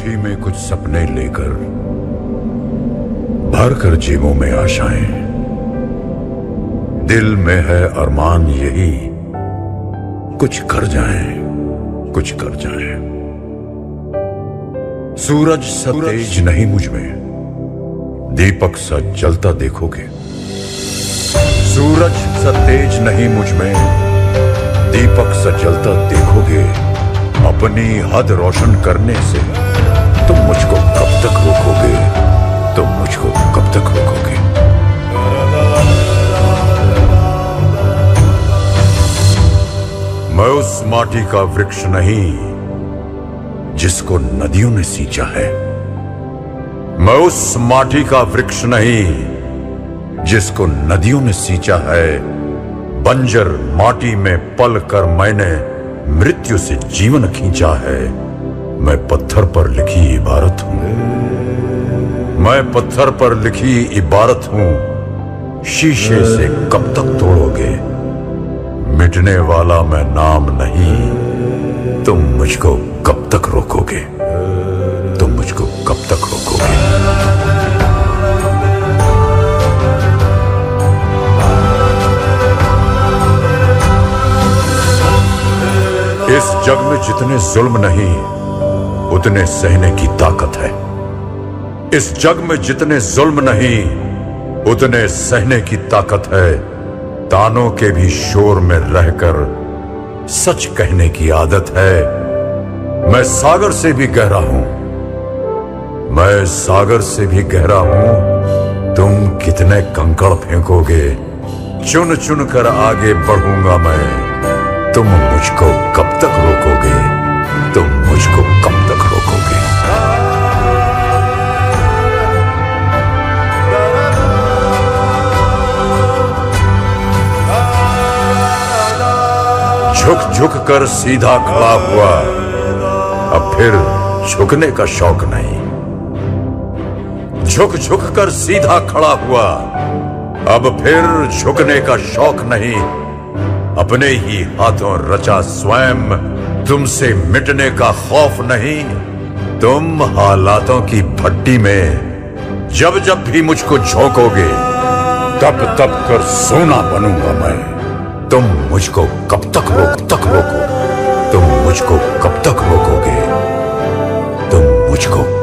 मुट्ठी में कुछ सपने लेकर भर कर जेबों में आशाएं, दिल में है अरमान यही कुछ कर जाएं, कुछ कर जाएं। सूरज सा तेज नहीं मुझ में, दीपक सा जलता देखोगे। सूरज सा तेज नहीं मुझ में, दीपक सा जलता देखोगे। अपनी हद रोशन करने से तुम मुझको कब तक रोकोगे? तुम मुझको कब तक रोकोगे? मैं उस माटी का वृक्ष नहीं जिसको नदियों ने सींचा है। मैं उस माटी का वृक्ष नहीं जिसको नदियों ने सींचा है। बंजर माटी में पल कर मैंने मृत्यु से जीवन खींचा है। मैं पत्थर पर लिखी इबारत हूं, मैं पत्थर पर लिखी इबारत हूं। शीशे से कब तक तोड़ोगे? मिटने वाला मैं नाम नहीं, तुम मुझको कब तक रोकोगे? तुम मुझको कब तक रोकोगे? इस जग में जितने जुल्म नहीं उतने सहने की ताकत है। इस जग में जितने जुल्म नहीं उतने सहने की ताकत है। तानों के भी शोर में रहकर सच कहने की आदत है। मैं सागर से भी गहरा हूं, मैं सागर से भी गहरा हूं। तुम कितने कंकड़ फेंकोगे? चुन चुन कर आगे बढ़ूंगा मैं। तुम मुझको कब तक रोकोगे? तुम मुझको कब तक रोकोगे? झुक झुक कर सीधा खड़ा हुआ, अब फिर झुकने का शौक नहीं। झुक झुक कर सीधा खड़ा हुआ, अब फिर झुकने का शौक नहीं। अपने ही हाथों रचा स्वयं, तुमसे मिटने का खौफ नहीं। तुम हालातों की भट्टी में जब जब भी मुझको झोंकोगे, तब तब कर सोना बनूंगा मैं। तुम मुझको कब तक रोको? तुम मुझको कब तक रोकोगे? तुम मुझको